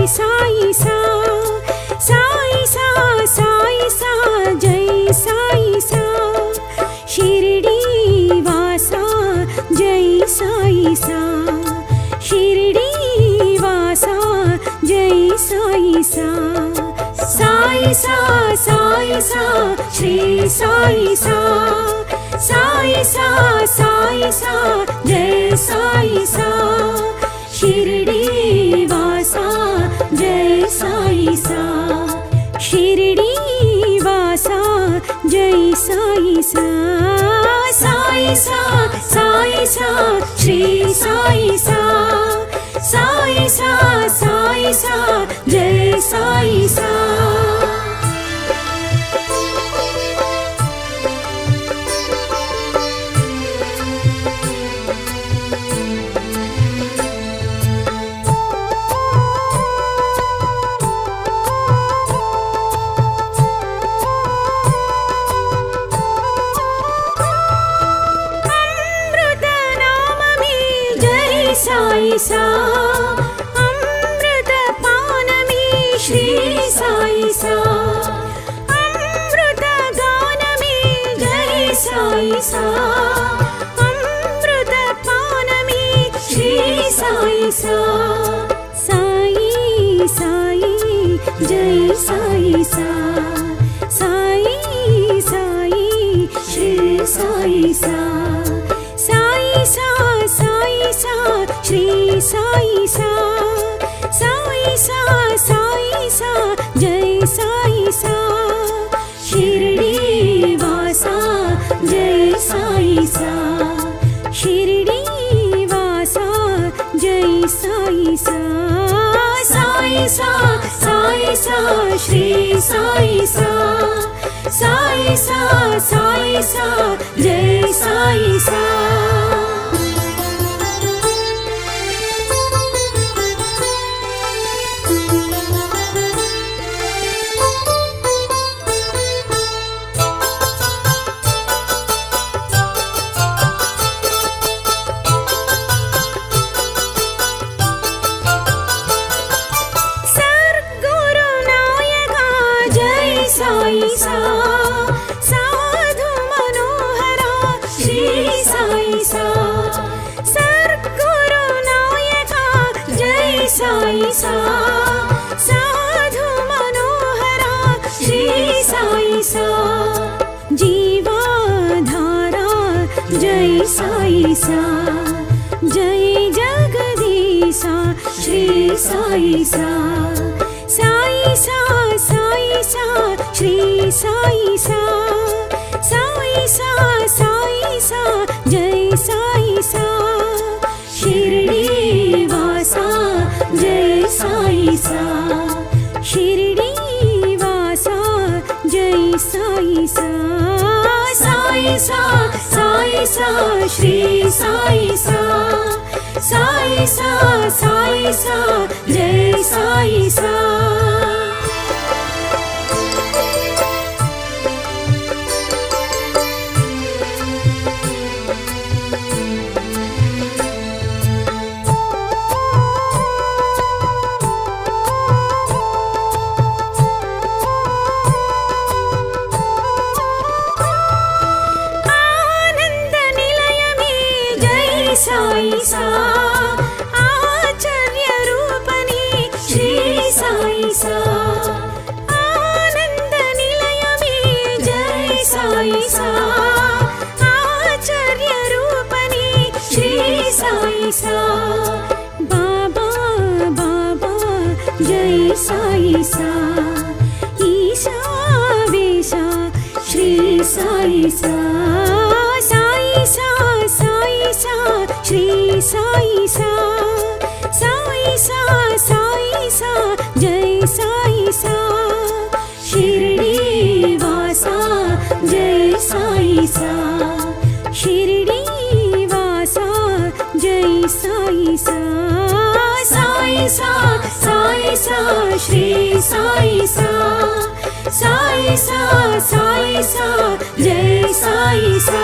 साई सा साई सा साई सा जय साई सा शिरडी वासा जय साई सा शिरडी वासा जय साई सा साई सा साई सा श्री साई सा साई सा साई सा जय साई सा शिरडी वासा जय साई सा शिरडी वासा जय साई सा साई सा साई सा श्री साई सा साई सा साई सा जय साई सा साई सा अमृत पान में श्री साई सा अमृत गान में जय साई सा अमृत पान में श्री साई सा साई साई जय साई सा साई साई श्री साई सा साई सा साई सा श्री साई सा साई सा साई सा जय साई सा शिरडी वासा जय साई सा शिरडी वासा जय साई सा साई सा साई सा श्री साई सा साई सा साई सा जय साई सा साई सा साधु मनोहरा श्री साई सा सद्गुरु नायका जय साई सा साधु मनोहरा श्री साई सा जीवाधारा जय साई सा जय जगदीशा श्री साई सा साई सा साई सा श्री साई सा साई सा साई सा जय साई सा शिरडी वासा जय साई सा शिरडी वासा जय साई सा साई सा साई सा श्री साई सा साई सा साई सा जय साई सा साई सा आचार्य रूपनी श्री साई सा आनंद निलय में जय साई सा आचार्य रूपनी श्री साई सा बाबा बाबा जय साई सा ईशा वेशा श्री साई सा साई सा साई सा श्री साई सा साई सा साई सा जय साई सा शिरडी वासा जय साई सा शिरडी वासा जय साई सा साई सा साई सा श्री साई सा साई सा साई सा जय साई सा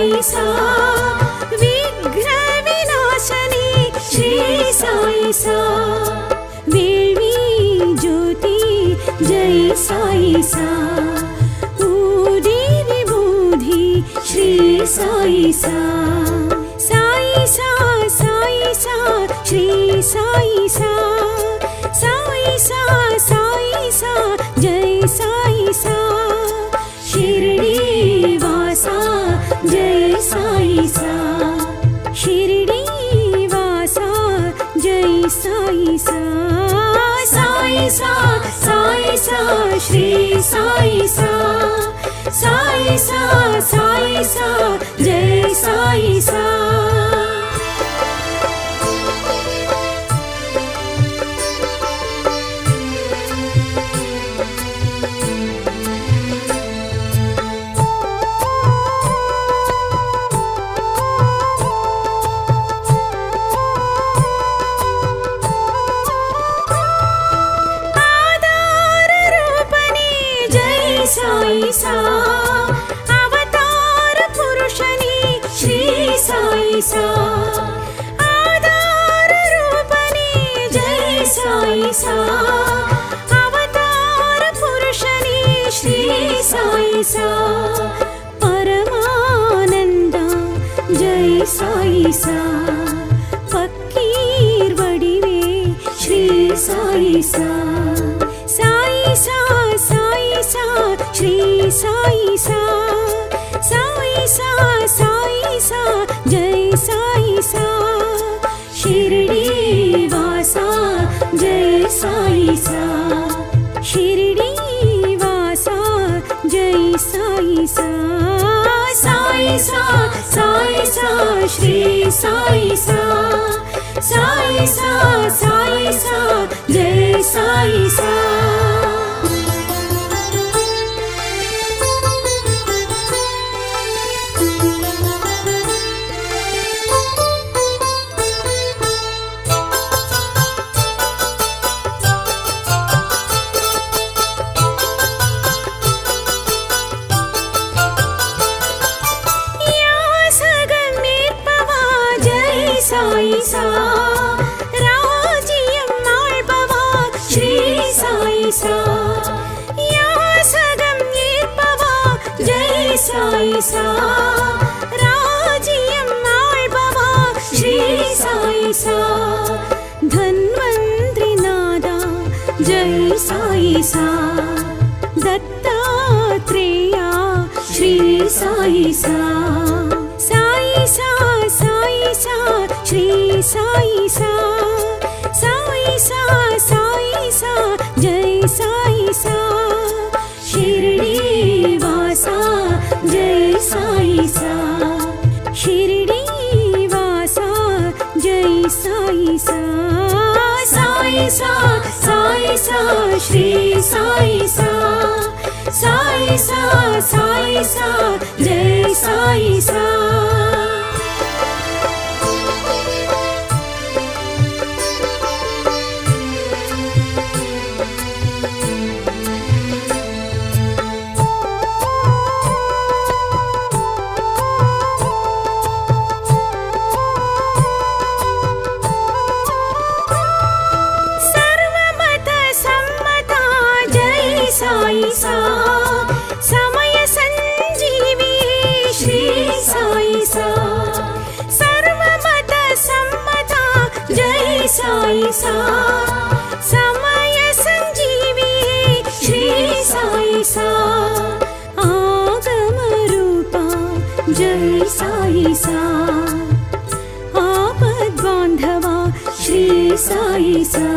साई सा विघ्न विनाशनी श्री साई सा वेळ्वी ज्योति जय साई सा ऊदी विभूति श्री साई सा साई सा श्री साई सा साई सा जय साई सा शिरडी वासा जय साई सा शिरडी वासा जय साई सा साई सा श्री साई सा साई सा जय साई सा साई सा अवतार पुरुषनी श्री साई सा आधार रूपनी जय साई सा अवतार पुरुषनी श्री साई सा परमानंद जय साई सा फकीर वडिवे श्री साई सा साई सा श्री साई सा साई सा जय साई सा शिरडी वासा जय साई सा शिरडी वासा जय साई सा साई सा श्री साई सा साई सा जय साई सा साई सा राजियम आळ्बवा श्री साई सा या सगम येर्पवा जय साई सा राजियम आळ्बवा श्री साई सा धन्वंतरि नादा जय साई सा दत्तात्रेया श्री साई सा श्री साई सा जय साई सा शिरडी वासा जय साई सा शिरडी वासा जय साई सा साई सा श्री साई सा साई सा जय साई सा साई सा समय संजीवी श्री साई सा सर्वमत सम्मता जय साई सा समय संजीवी श्री साई सा आगम रूपा जय साई सा आपद बांधवा श्री साई सा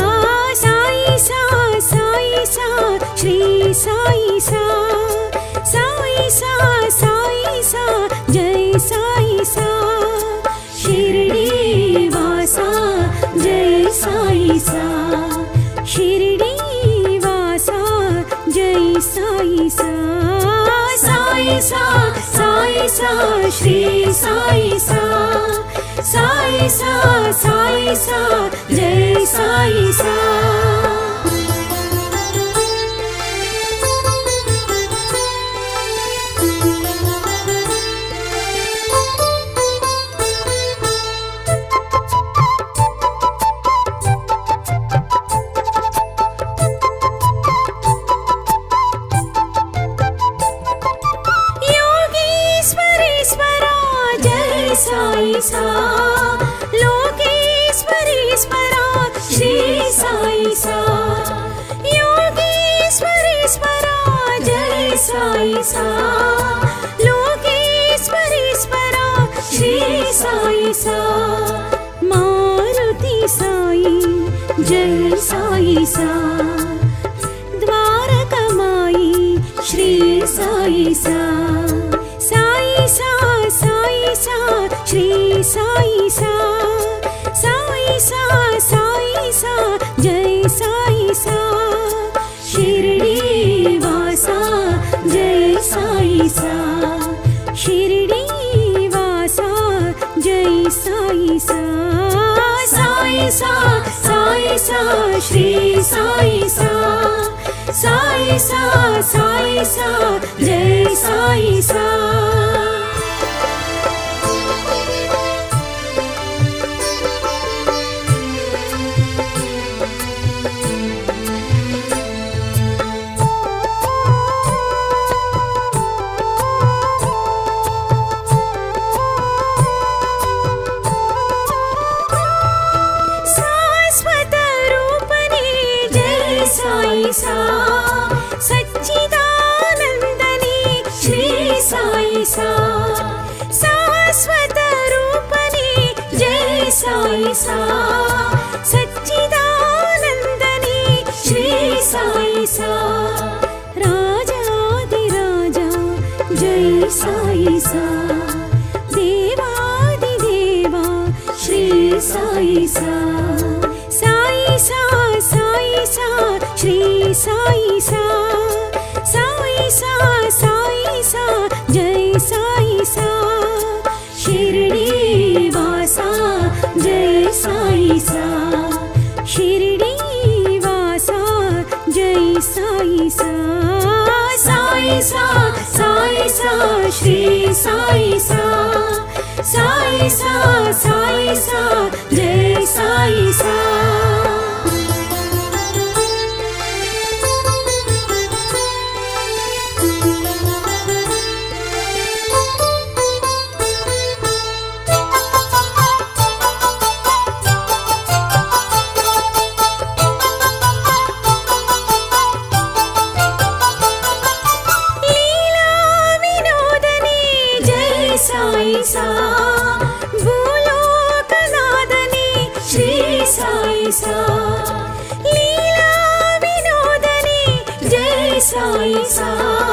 श्री साई सा जय साई सा शिरडी वासा जय साई सा शिरडी वासा जय साई सा साई सा श्री साई सा जय साई सा सा लोकेश्वरीश्वरा श्री साई सा योगेश्वरीश्वरा जय साई सा लोकेश्वरीश्वरा श्री साई सा मारुति साई जय साई सा द्वारकमाई श्री साई सा साई सा साई सा श्री साई सा साई सा साई सा जय साई सा शिरडी वासा जय साई सा शिरडी वासा जय साई सा साई सा साई सा श्री साई सा साई सा साई सा जय साई सा सा सच्चिदानंदनी श्री साई सा शाश्वत रूपनी जय साई सा सच्चिदानंदनी श्री साई सा राजाधिराजा जय साई सा देवादिदेवा श्री साई सा साई सा साई सा श्री साई सा साई सा साई सा जय साई सा शिरडी वासा जय साई सा शिरडी वासा जय साई सा साई सा साई सा श्री साई सा साई सा साई सा जय साई सा साई सा भूलोकनादनी श्री साई सा लीला विनोदनी जय साई सा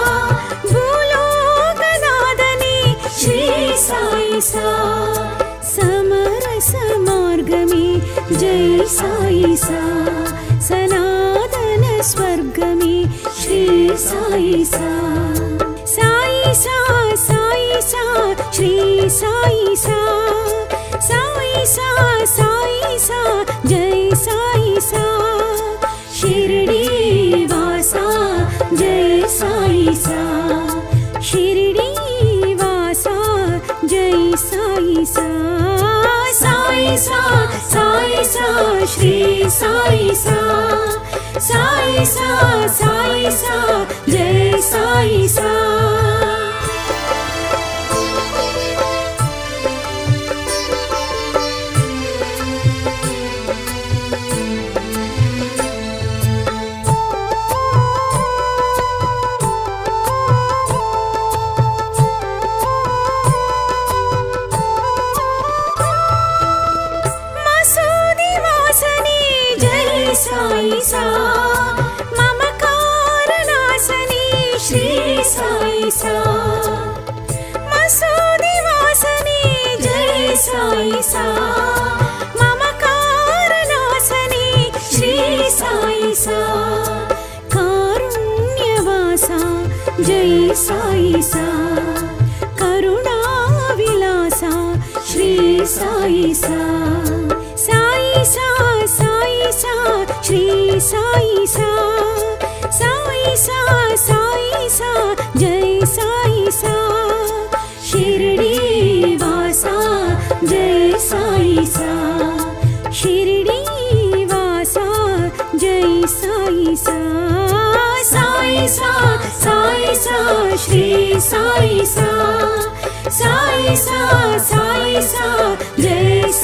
भूलोकनादनी श्री साई सा समरस मार्ग में जय साई सा सनातन स्वर्ग में श्री साई सा साई सा साई सा श्री साई सा साई सा साई सा जय साई सा शिरडी वासा जय साई सा शिरडी वासा जय साई सा साई सा साई सा श्री साई सा साई सा साई सा जय साई सा साई सा ममकारनाशनी श्री साई सा मसूदी वासनी जय साई सा ममकारनाशनी श्री साई सा कारुण्यवासा जय साई सा करुणा विलासा श्री साई सा साई सा साई सा श्री साई सा साई सा साई सा जय साई सा शिरडी वासा जय साई सा शिरडी वासा जय साई सा साई सा साई सा श्री साई सा साई सा साई सा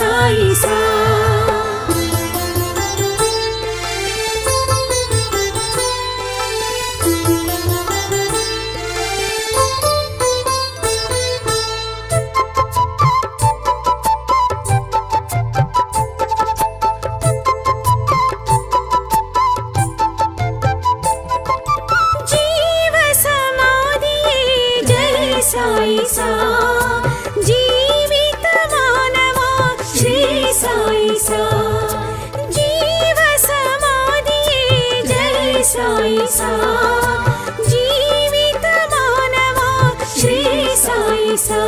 సాయి సా సాయి సా జీవిత మానవా శ్రీ సాయి సా జీవ సమాధియే జై సాయి సా జీవిత మానవా శ్రీ సాయి సా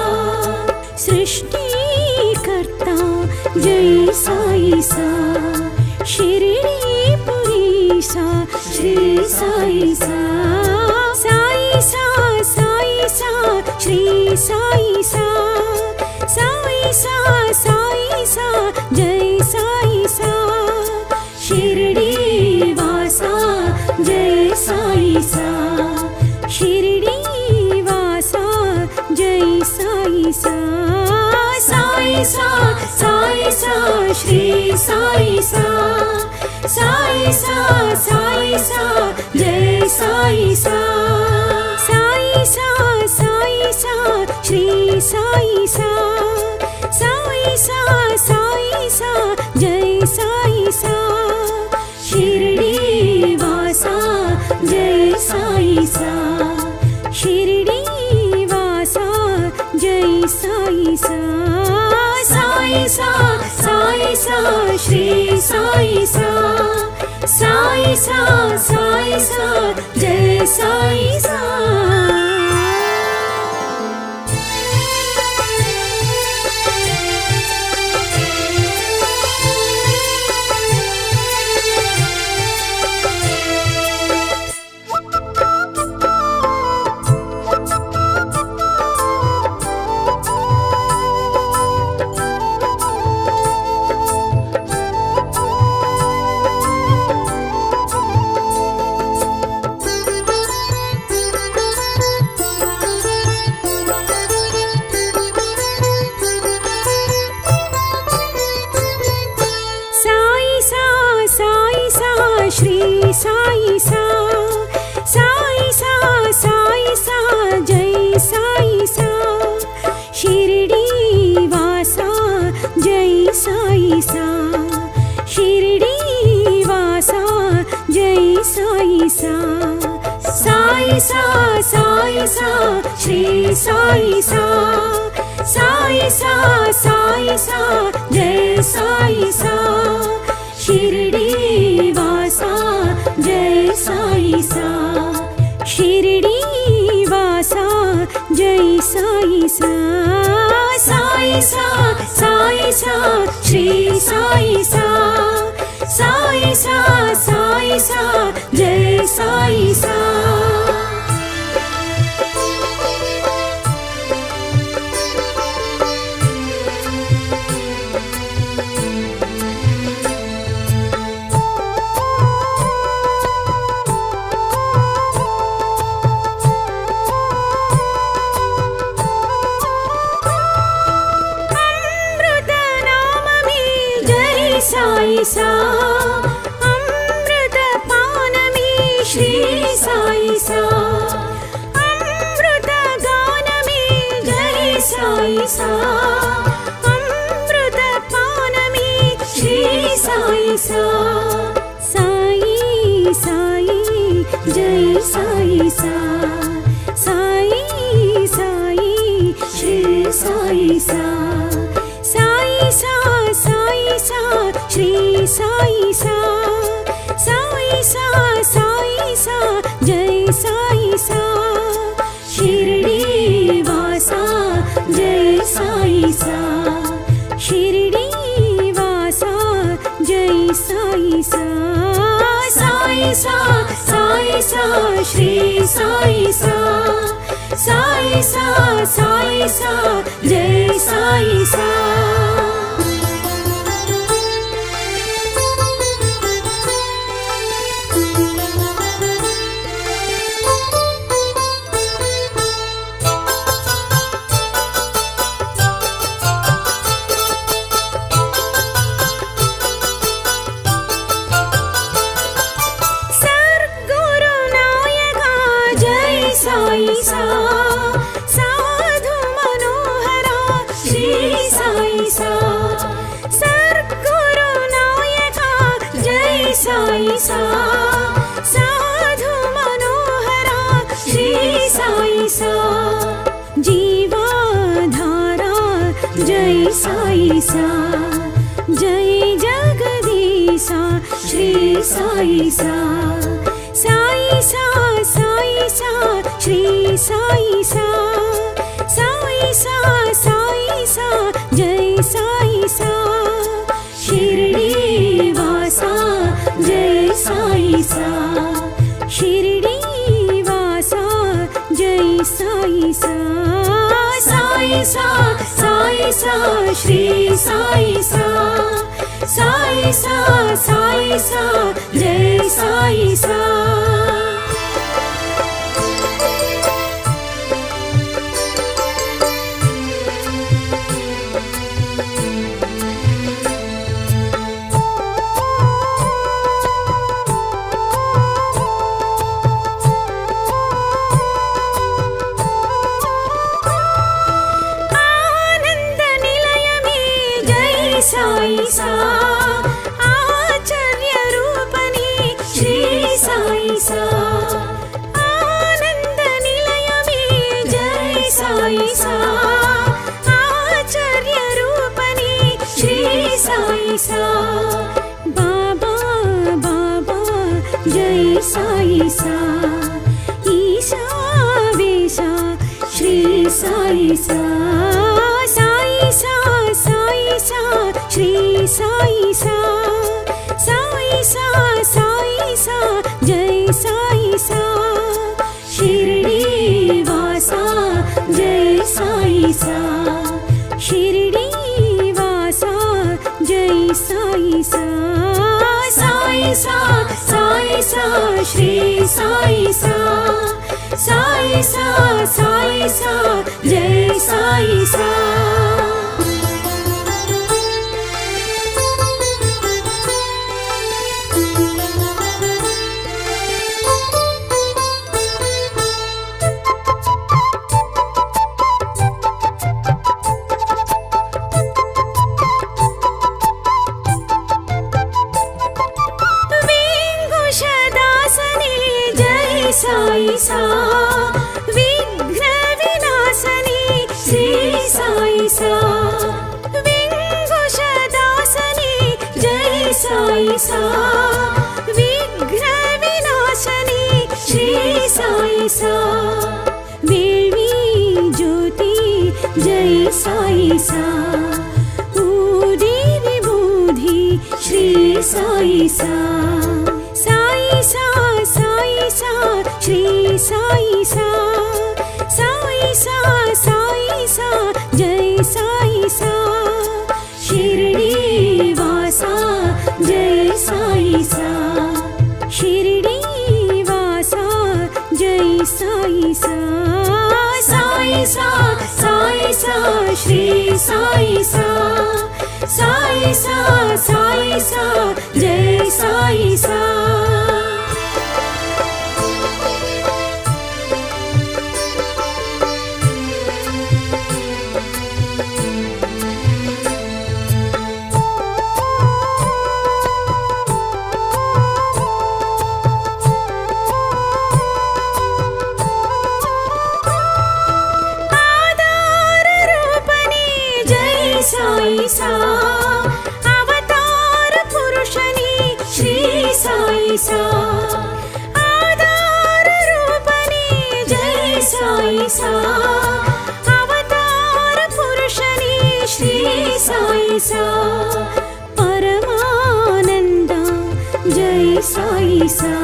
సృష్టికర్త జై సాయి సా షిరిడి పురీసా శ్రీ సాయి సా సాయి సా సాయి సా శ్రీ సాయి సా సాయి సా సాయి సా జై సాయి సా షిరిడి వాసా జై సాయి సా షిరిడి వాసా జై సాయి సా సాయి సా సాయి సా శ్రీ సాయి సా సాయి సా సాయి సా జై సాయి సా సాయి సా సాయి సా శ్రీ సాయి సా సాయి సా సాయి సా జై సాయి సా షిరిడి వాసా జై సాయి సా షిరిడి వాసా జై సాయి సా సాయి సా సాయి సా శ్రీ సాయి సా సాయి సా సాయి సా జై సాయి సా శ్రీ సాయి సా సాయి సా సాయి సా జై సాయి సా షిరిడి వాసా జై సాయి సా షిరిడి వాసా జై సాయి సా సాయి సా సాయి సా శ్రీ సాయి సా సాయి సా సాయి సా జై సాయి సా షిరిడి వాసా జై సాయి సా షిరిడి వాసా జై సాయి సా సాయి సా సాయి సా శ్రీ సాయి సా సాయి సా సాయి సా జై సాయి సా సాయి సా అమృత పానమే శ్రీ సాయి సా అమృత గానమే జై సాయి సా అమృత పానమే శ్రీ సాయి సా సాయి సాయి జై సాయి సా సాయి సాయి శ్రీ సాయి సా సాయి సా సాయి సా శ్రీ సాయి సా సాయి సా సాయి సా జై సాయి సా షిరిడి వాసా జై సాయి సా షిరిడి వాసా జై సాయి సా సాయి సా సాయి సా శ్రీ సాయి సా సాయి సా సాయి సా జై సాయి సా साई सा जीवाधारा जय साई सा जय जगदीशा श्री साई सा साई सा साई सा श्री साई सा साई सा साई सा जय साई सा शिरडी वासा जय साई सा शिरडी वासा जय साई सा साई सा साई सा श्री साई सा साई सा साई सा जय साई सा साई सा आचार्य रूपनी श्री साई सा आनंद निलय में जय साई सा आचार्य रूपनी श्री साई सा बाबा बाबा जय साई सा ईशा वेशा श्री साई सा साई सा साई सा श्री साई सा साई सा साई सा जय साई सा शिरडी वासा जय साई सा शिरडी वासा जय साई सा साई सा साई सा श्री साई सा साई सा साई सा जय साई सा साई सा विघ्न विनाशनी श्री साई सा विघ्नदासनी जय साई सा विघ्न विनाशनी श्री साई सा वेवी ज्योति जय साई सा ऊदी विभूति श्री साई सा साई सा साई सा श्री साई सा साई सा साई सा जय साई सा शिरडी वासा जय साई सा शिरडी वासा जय साई सा साई सा साई सा श्री साई सा साई सा साई सा जय साई सा साई सा अवतार पुरुषनी श्री साई सा आधार रूपनी जय साई सा अवतार पुरुषनी श्री साई सा परमानंद जय साई सा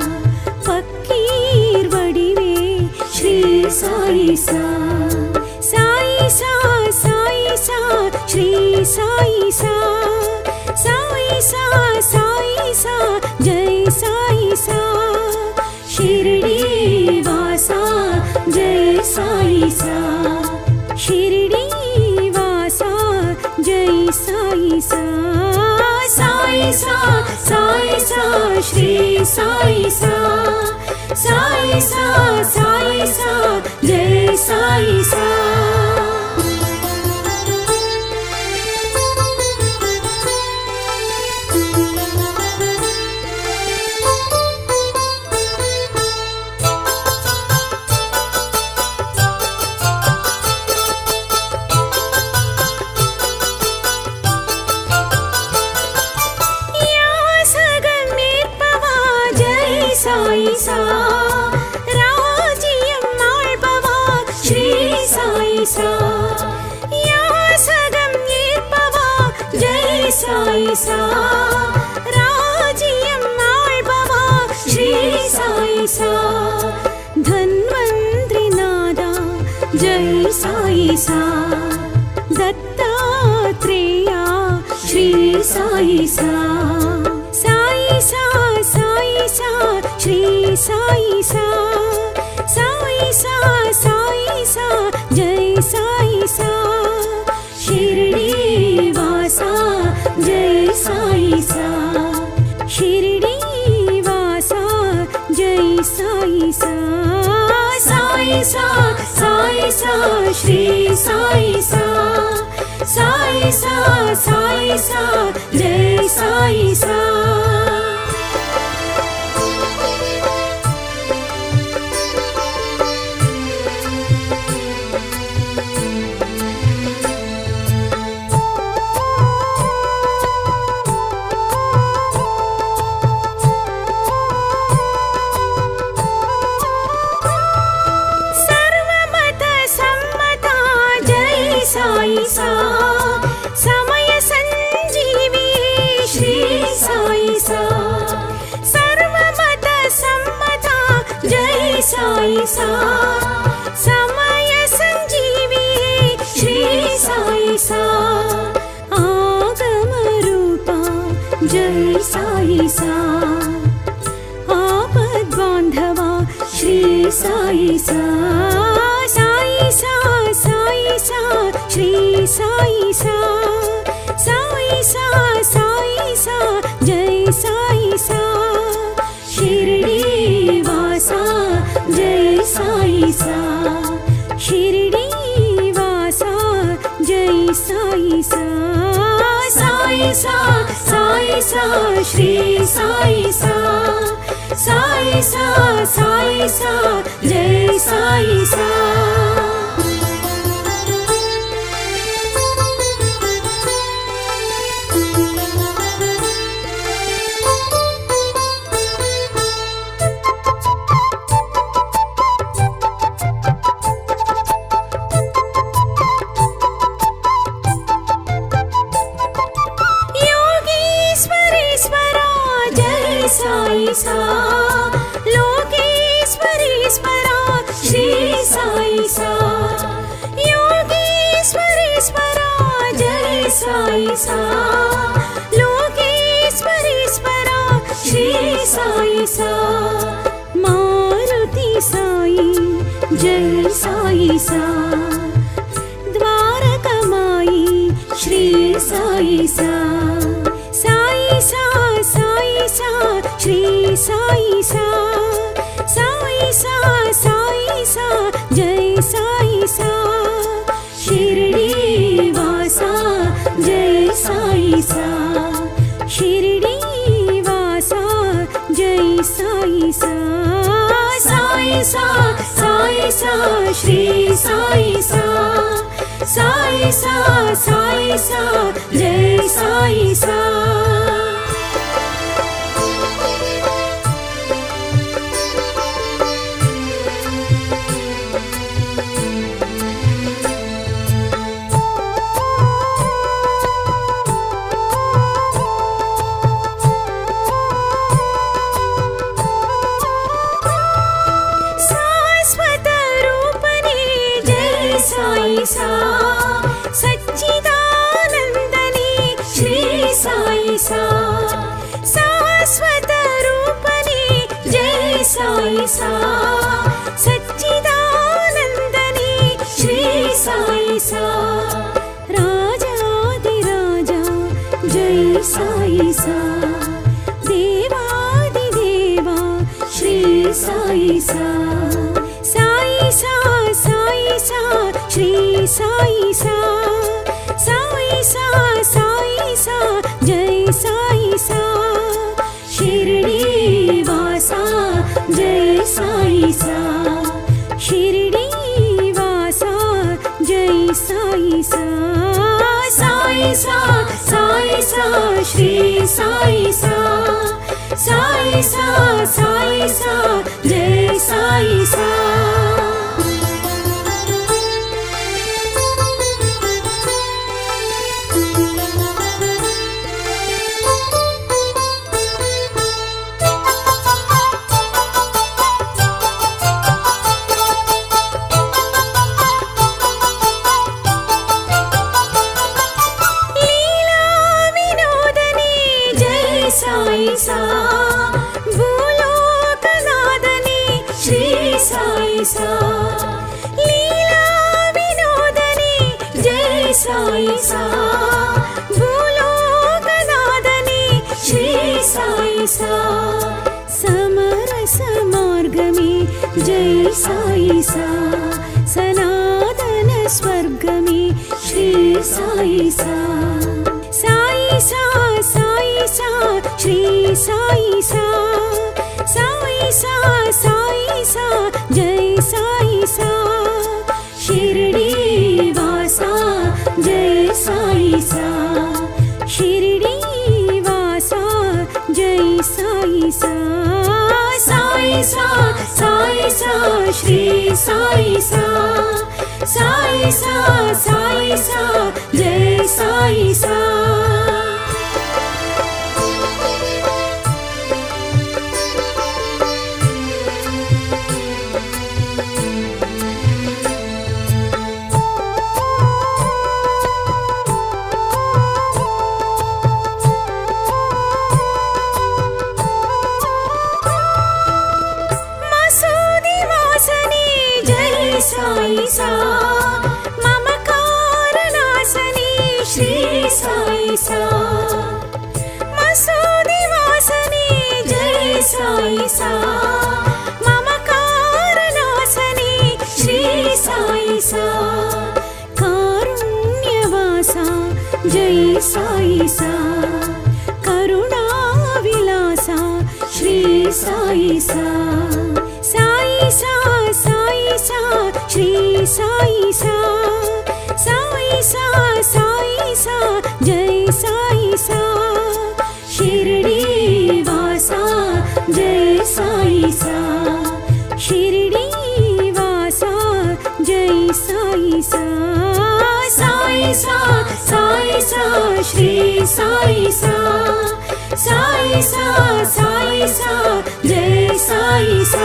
फकीर वडिवे श्री साई सा साई सा साई सा श्री साई सा साई सा साई सा जय साई सा शिरडी वासा जय साई सा शिरडी वासा जय साई सा साई सा साई सा श्री साई सा साई सा साई सा जय साई सा सा राज्यं आळ्बवा श्री साई सा धन्वन्त्रि नादा जय साई सा दत्तात्रेया श्री साई सा साई सा साई सा श्री साई सा साई सा साई सा जय साई सा शिरडी वासा जय साई सा शिरडी वासा जय साई सा साई सा साई सा श्री साई सा साई सा जय साई सा साई सा समय संजीवी श्री साई सा सर्वमत सम्मता जय साई सा समय संजीवी श्री साई सा आगम रूपा जय साई सा आपद बांधवा श्री साई सा साई सा साई सा श्री साई सा साई सा साई सा जय साई सा शिरडी वासा जय साई सा शिरडी वासा जय साई सा साई सा साई सा श्री साई सा साई सा जय साई सा साई सा लोकेश्वरीश्वरा श्री साई सा योगेश्वरीश्वरा जय साई सा लोकेश्वरीश्वरा श्री साई सा मारुति साई जय साई सा द्वारकमाई श्री साई सा साई सा साई सा श्री साई सा साई सा जय साई सा शिरडी वासा जय साई सा शिरडी वासा जय साई सा साई सा श्री साई सा साई सा जय साई सा साई सा सच्चिदानंदनी श्री साई सा शाश्वत रूपनी जय साई सा सच्चिदानंदनी श्री साई सा राजाधिराजा जय साई सा देवादिदेवा श्री साई सा साई सा साई सा श्री साई सा साई सा जय साई सा शिरडी वासा जय साई सा शिरडी वासा जय साई सा साई सा श्री साई सा साई सा जय साई सा सा लीला विनोदने जय साई सा भूलोकनादने श्री साई सा समरस मार्ग में जय साई सा सनातन स्वर्ग में श्री साई सा साई सा साई सा श्री साई सा साई सा साई सा जय साई सा शिरडी वासा जय साई सा शिरडी वासा जय साई सा साई सा साई सा श्री साई सा साई सा साई सा जय साई सा साई सा ममकार नासनी श्री साई सा मसूदी वासनी जय साई सा ममकार नासनी श्री साई सा कारुण्यवासा जय साई सा करुणा विलासा श्री साई सा साई सा साई सा श्री साई सा साई सा साई सा जय साई सा शिरडी वासा जय साई सा शिरडी वासा जय साई सा साई सा साई सा श्री साई सा साई सा साई सा जय साई सा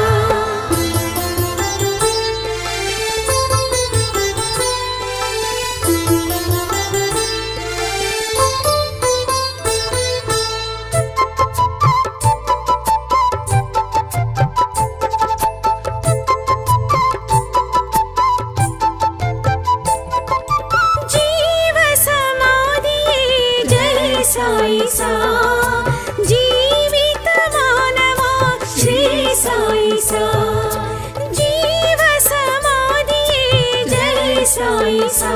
साई सा जीवित मानवा श्री साई सा जीव समाधि जय साई सा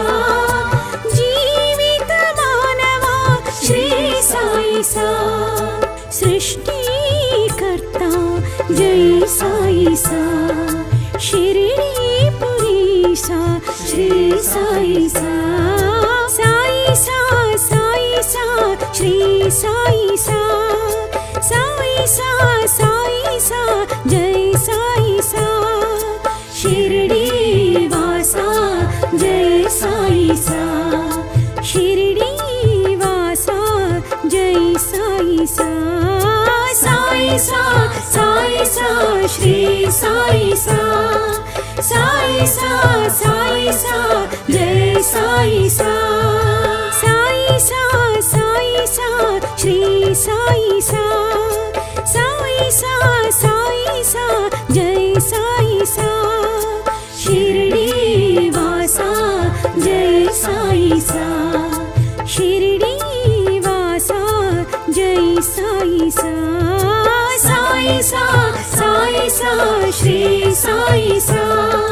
जीवित मानवा श्री साई सा सृष्टि कर्ता जय साई सा शिरडी पुरीसा श्री साई सा साई सा साई सा श्री साई सा साई सा साई सा जय साई सा शिरडी वासा जय साई सा शिरडी वासा जय साई सा साई सा साई सा श्री साई सा साई सा साई सा जय साई सा साई सा साई सा श्री साई सा साई सा साई सा जय साई सा शिरडी वासा जय साई सा शिरडी वासा जय साई सा साई सा साई सा श्री साई सा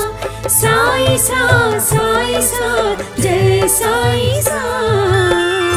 साई सा साई सा जय साई सा